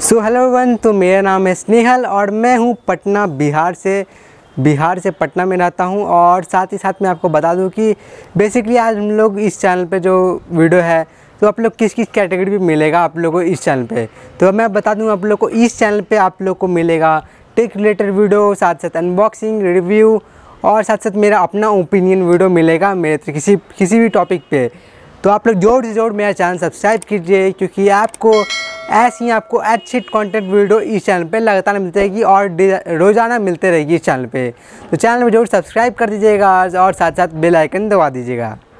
So hello everyone, तो मेरा नाम है स्नेहल और मैं हूँ पटना बिहार से पटना में रहता हूँ। और साथ ही साथ मैं आपको बता दूँ कि बेसिकली आज हम लोग इस चैनल पे जो वीडियो है तो आप लोग किस किस कैटेगरी पे मिलेगा आप लोगों को इस चैनल पे। तो मैं बता दूँ आप लोग को इस चैनल पे आप लोग को मिलेगा टेक रिलेटेड वीडियो, साथ साथ अनबॉक्सिंग, रिव्यू और साथ साथ मेरा अपना ओपिनियन वीडियो मिलेगा मेरे किसी भी टॉपिक पे। तो आप लोग जोर से जोर मेरा चैनल सब्सक्राइब कीजिए, क्योंकि आपको अच्छी कंटेंट वीडियो इस चैनल पे लगातार मिलती रहेगी और रोज़ाना मिलते रहेगी इस चैनल पे। तो चैनल में जरूर सब्सक्राइब कर दीजिएगा और साथ साथ बेल आइकन दबा दीजिएगा।